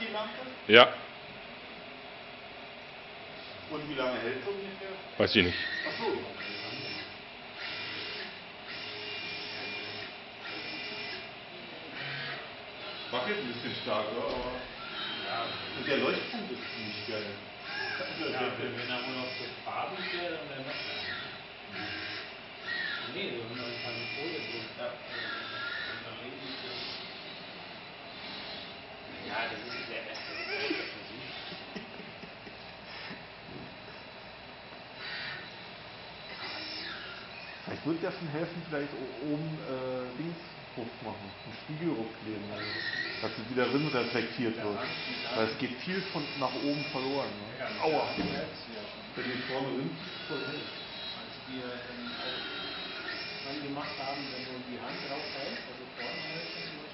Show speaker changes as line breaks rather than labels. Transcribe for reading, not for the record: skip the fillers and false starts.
die Lampe?
Ja.
Und wie lange hält es ungefähr?
Weiß ich nicht.
Ach so. Wackelt ein bisschen stark, oder? Aber ja. Und der Leuchtpunkt ist ziemlich geil.
Ja, wenn er wohl noch so farbig wäre, dann wäre das geil. Nee, wir haben noch keine Folie drin. Ja. Ja, das ist der beste Musik.
Vielleicht würde ja schon helfen, vielleicht oben Dings drauf machen, einen Spiegel hochkleben, also, dass es wieder drin reflektiert wird. Weil es geht viel von nach oben verloren. Ne?
Ja,
Aua!
wenn
die vorne drin voll hell.
Als wir dann auch angemacht haben, wenn du die Hand drauf hältst, also vorne hältst,